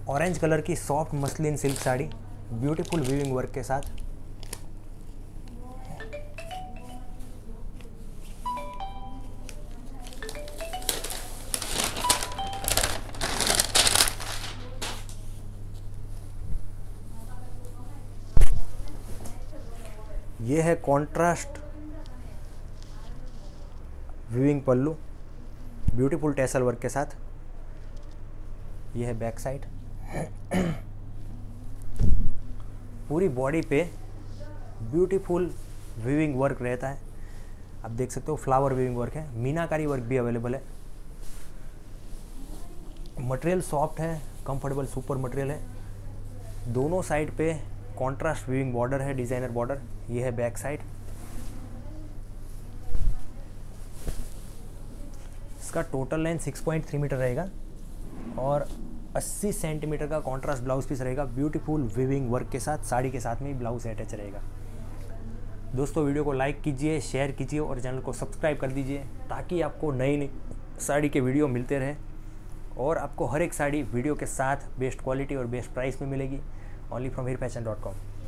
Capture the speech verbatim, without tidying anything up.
Orange colour की soft muslin silk sari beautiful weaving work के साथ। ये है contrast weaving pallu beautiful tassel work के साथ। ये है बैक साइड। पूरी बॉडी पे ब्यूटीफुल वीविंग वर्क रहता है। आप देख सकते हो फ्लावर वीविंग वर्क है, मीनाकारी वर्क भी अवेलेबल है। मटेरियल सॉफ्ट है, कंफर्टेबल सुपर मटेरियल है। दोनों साइड पे कॉन्ट्रास्ट वीविंग बॉर्डर है, डिजाइनर बॉर्डर। ये है बैक साइड। इसका total length six point three metre रहेगा और अस्सी सेंटीमीटर का कॉन्ट्रास्ट ब्लाउज पीस रहेगा ब्यूटीफुल वीविंग वर्क के साथ। साड़ी के साथ में ही ब्लाउज अटैच रहेगा। दोस्तों वीडियो को लाइक कीजिए, शेयर कीजिए और चैनल को सब्सक्राइब कर दीजिए ताकि आपको नई नई साड़ी के वीडियो मिलते रहे और आपको हर एक साड़ी वीडियो के साथ बेस्ट क्वालिटी और बेस्ट प्राइस में मिलेगी। Only from Heer fashion dot com.